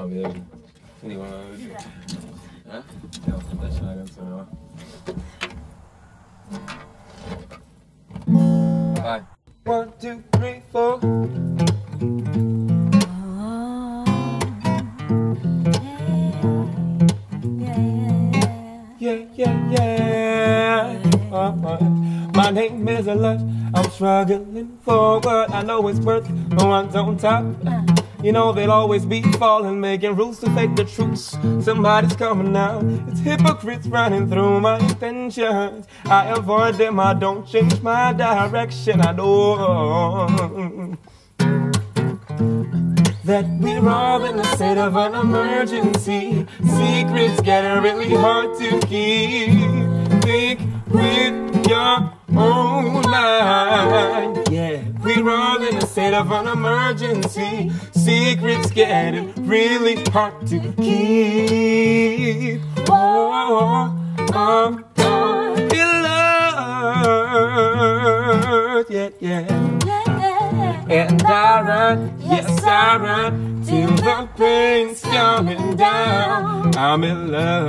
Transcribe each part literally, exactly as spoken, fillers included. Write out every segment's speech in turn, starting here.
I'll be able to. Anyone else? Huh? Ja, das ist ganz genau. Five. One, two, three, four. Yeah, yeah, yeah. Uh, uh. My name is Lush. I'm struggling forward. I know it's worth no one's on top. You know they'll always be falling, making rules to fake the truth. Somebody's coming now. It's hypocrites running through my intentions. I avoid them. I don't change my direction. I know that we're all in a state of an emergency. Secrets getting really hard to keep. Think with your own mind. Yeah, we're all in a state of an emergency. Secrets getting really hard to keep. Oh, oh, oh, in love. Yeah, yeah. And I run, yes I run, till the pain's coming down. I'm in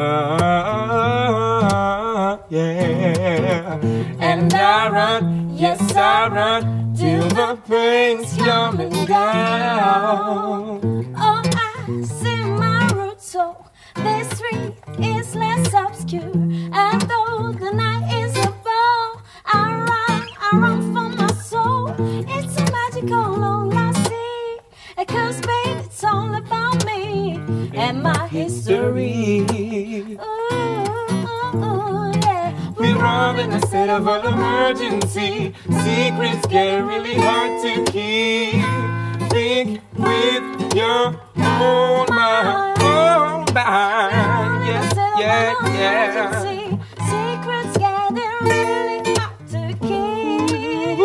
love, yeah. And I run, yes I run, till the pain's coming down. Oh, I see my roots, so this street is less obscure. And though the night is a ball, I run, I run for my soul. It's a all I see, cause baby it's all about me and my history. Ooh, ooh, ooh, yeah. We're all in a state of an emergency. Secrets get really hard to keep. Think with your own mind, own mind. Yes, yeah, yeah. Secrets getting really hard to keep.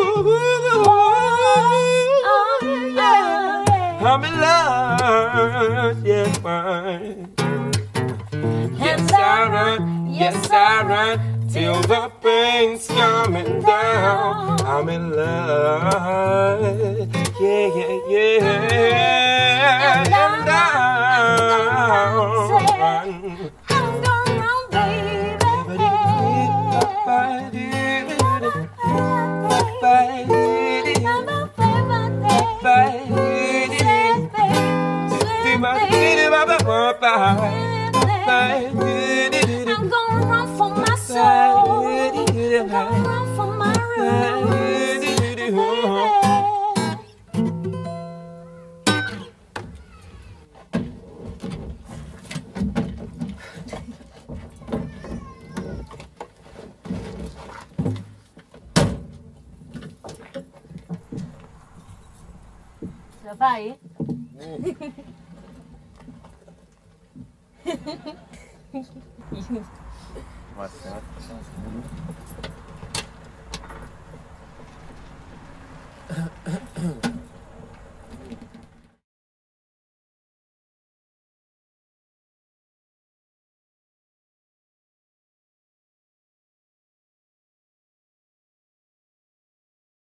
I'm in love, yes, mine. Yes, I run, yes, I run, till the pain's coming down. I'm in love, yeah, yeah, yeah. And I run. I'm going round, baby. I'm gonna run for my soul. I'm gonna run for my roots, baby. Siapa vai? Mas,